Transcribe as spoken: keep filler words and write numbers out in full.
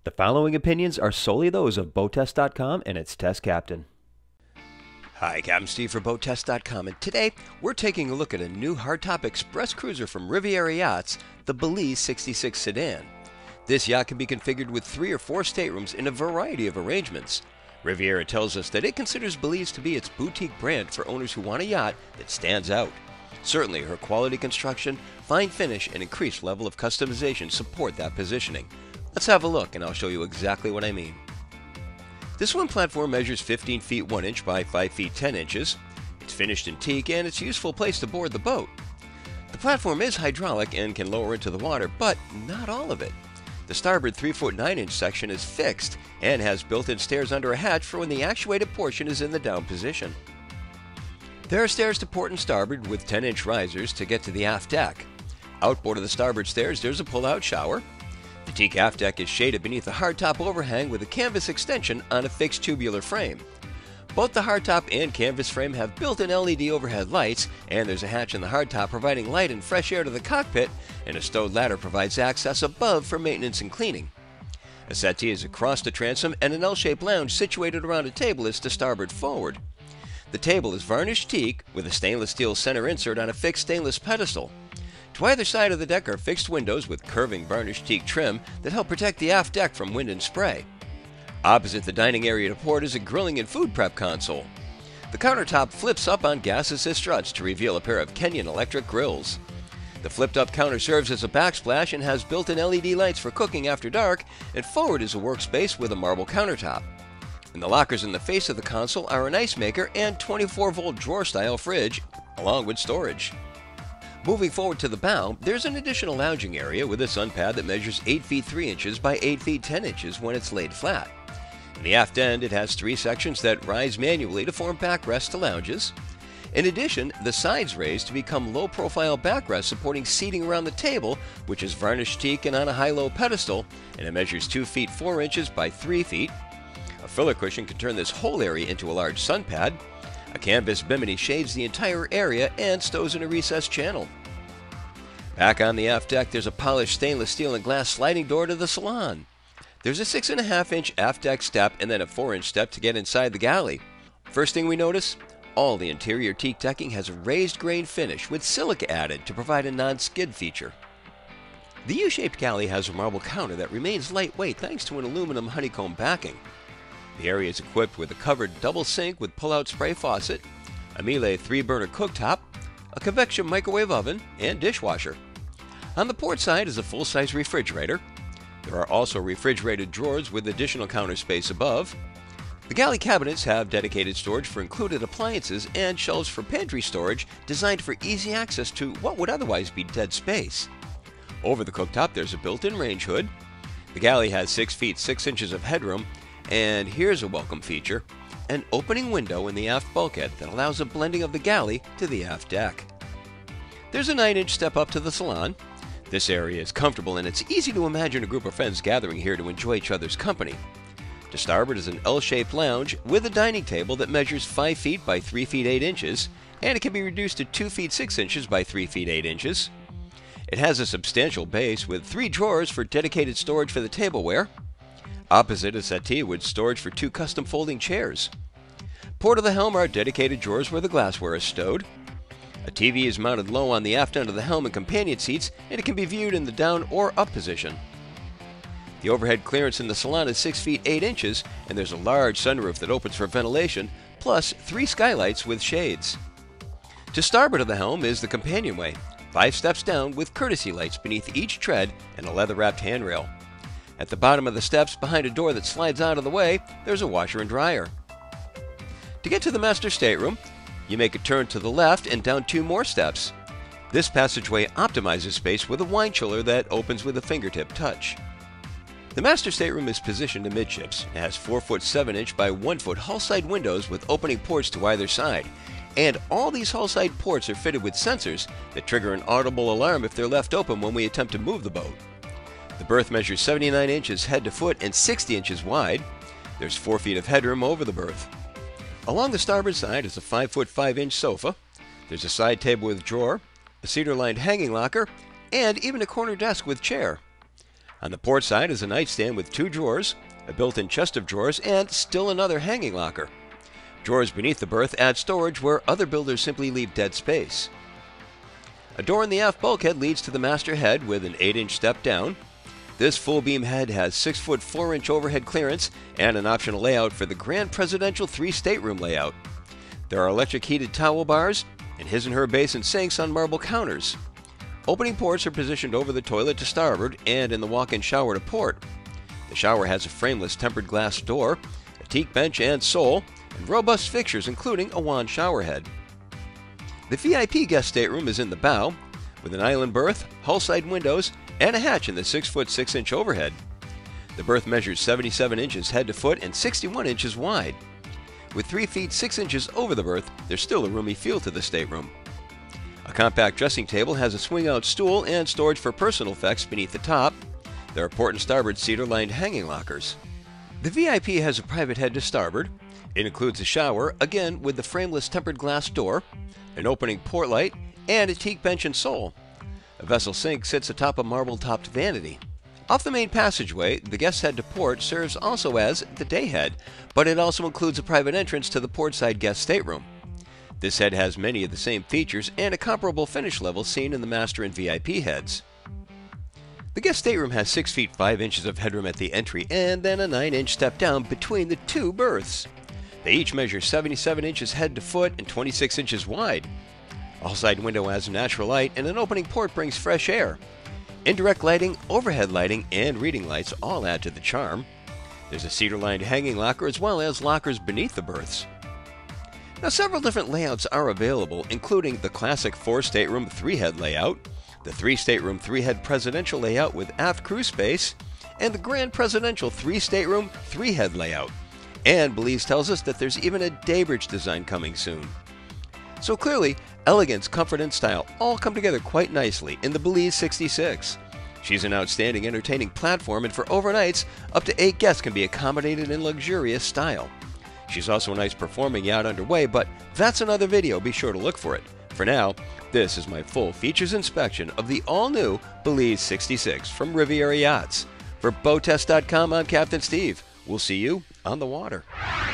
The following opinions are solely those of boat test dot com and its test captain. Hi, Captain Steve for boat test dot com, and today we're taking a look at a new hardtop express cruiser from Riviera Yachts, the Belize sixty-six Sedan. This yacht can be configured with three or four staterooms in a variety of arrangements. Riviera tells us that it considers Belize to be its boutique brand for owners who want a yacht that stands out. Certainly, her quality construction, fine finish, and increased level of customization support that positioning. Let's have a look and I'll show you exactly what I mean. This swim platform measures fifteen feet one inch by five feet ten inches. It's finished in teak and it's a useful place to board the boat. The platform is hydraulic and can lower into the water, but not all of it. The starboard three foot nine inch section is fixed and has built-in stairs under a hatch for when the actuated portion is in the down position. There are stairs to port and starboard with ten inch risers to get to the aft deck. Outboard of the starboard stairs there's a pull-out shower. The teak aft deck is shaded beneath a hardtop overhang with a canvas extension on a fixed tubular frame. Both the hardtop and canvas frame have built-in L E D overhead lights, and there's a hatch in the hardtop providing light and fresh air to the cockpit, and a stowed ladder provides access above for maintenance and cleaning. A settee is across the transom, and an L-shaped lounge situated around a table is to starboard forward. The table is varnished teak with a stainless steel center insert on a fixed stainless pedestal. To either side of the deck are fixed windows with curving varnished teak trim that help protect the aft deck from wind and spray. Opposite the dining area to port is a grilling and food prep console. The countertop flips up on gas assist struts to reveal a pair of Kenyan electric grills. The flipped up counter serves as a backsplash and has built-in L E D lights for cooking after dark, and forward is a workspace with a marble countertop. And the lockers in the face of the console are an ice maker and twenty-four volt drawer-style fridge, along with storage. Moving forward to the bow, there's an additional lounging area with a sun pad that measures eight feet three inches by eight feet ten inches when it's laid flat. In the aft end, it has three sections that rise manually to form backrests to lounges. In addition, the sides raise to become low-profile backrests supporting seating around the table, which is varnished teak and on a high-low pedestal, and it measures two feet four inches by three feet. A filler cushion can turn this whole area into a large sun pad. A canvas bimini shades the entire area and stows in a recessed channel. Back on the aft deck, there's a polished stainless steel and glass sliding door to the salon. There's a six and a half inch aft deck step and then a four inch step to get inside the galley. First thing we notice, all the interior teak decking has a raised grain finish with silica added to provide a non-skid feature. The U-shaped galley has a marble counter that remains lightweight thanks to an aluminum honeycomb backing. The area is equipped with a covered double sink with pull-out spray faucet, a Miele three burner cooktop, a convection microwave oven, and dishwasher. On the port side is a full-size refrigerator. There are also refrigerated drawers with additional counter space above. The galley cabinets have dedicated storage for included appliances and shelves for pantry storage designed for easy access to what would otherwise be dead space. Over the cooktop there's a built-in range hood. The galley has six feet six inches of headroom, and here's a welcome feature, an opening window in the aft bulkhead that allows a blending of the galley to the aft deck. There's a nine inch step up to the salon. This area is comfortable and it's easy to imagine a group of friends gathering here to enjoy each other's company. To starboard is an L-shaped lounge with a dining table that measures five feet by three feet eight inches, and it can be reduced to two feet six inches by three feet eight inches. It has a substantial base with three drawers for dedicated storage for the tableware. Opposite a settee with storage for two custom folding chairs. Port of the helm are dedicated drawers where the glassware is stowed. A T V is mounted low on the aft end of the helm and companion seats, and it can be viewed in the down or up position. The overhead clearance in the salon is six feet eight inches, and there's a large sunroof that opens for ventilation, plus three skylights with shades. To starboard of the helm is the companionway, five steps down with courtesy lights beneath each tread and a leather-wrapped handrail. At the bottom of the steps, behind a door that slides out of the way, there's a washer and dryer. To get to the master stateroom, you make a turn to the left and down two more steps. This passageway optimizes space with a wine chiller that opens with a fingertip touch. The master stateroom is positioned amidships. It has four foot seven inch by one foot hull-side windows with opening ports to either side. And all these hull-side ports are fitted with sensors that trigger an audible alarm if they're left open when we attempt to move the boat. The berth measures seventy-nine inches head to foot and sixty inches wide. There's four feet of headroom over the berth. Along the starboard side is a five foot five inch sofa. There's a side table with drawer, a cedar-lined hanging locker, and even a corner desk with chair. On the port side is a nightstand with two drawers, a built-in chest of drawers, and still another hanging locker. Drawers beneath the berth add storage where other builders simply leave dead space. A door in the aft bulkhead leads to the master head with an eight inch step down. This full beam head has six foot four inch overhead clearance and an optional layout for the Grand Presidential three stateroom layout. There are electric heated towel bars and his and her basin sinks on marble counters. Opening ports are positioned over the toilet to starboard and in the walk-in shower to port. The shower has a frameless tempered glass door, a teak bench and sole, and robust fixtures including a wand shower head. The V I P guest stateroom is in the bow, with an island berth, hull-side windows, and a hatch in the six foot six inch overhead. The berth measures seventy-seven inches head to foot and sixty-one inches wide. With three feet six inches over the berth, there's still a roomy feel to the stateroom. A compact dressing table has a swing-out stool and storage for personal effects beneath the top. There are port and starboard cedar-lined hanging lockers. The V I P has a private head to starboard. It includes a shower, again with the frameless tempered glass door, an opening port light, and a teak bench and sole. A vessel sink sits atop a marble-topped vanity. Off the main passageway, the guest head to port serves also as the day head, but it also includes a private entrance to the portside guest stateroom. This head has many of the same features and a comparable finish level seen in the master and V I P heads. The guest stateroom has six feet five inches of headroom at the entry and then a nine inch step down between the two berths. They each measure seventy-seven inches head to foot and twenty-six inches wide. A hull-side window has natural light and an opening port brings fresh air. Indirect lighting, overhead lighting, and reading lights all add to the charm. There's a cedar-lined hanging locker as well as lockers beneath the berths. Now, several different layouts are available, including the classic four-stateroom three-head layout, the three-stateroom three-head presidential layout with aft crew space, and the Grand Presidential three-stateroom three-head layout. And Belize tells us that there's even a daybridge design coming soon. So clearly, elegance, comfort, and style all come together quite nicely in the Belize sixty-six. She's an outstanding entertaining platform, and for overnights, up to eight guests can be accommodated in luxurious style. She's also a nice performing yacht underway, but that's another video, be sure to look for it. For now, this is my full features inspection of the all-new Belize sixty-six from Riviera Yachts. For Boat Test dot com, I'm Captain Steve. We'll see you on the water.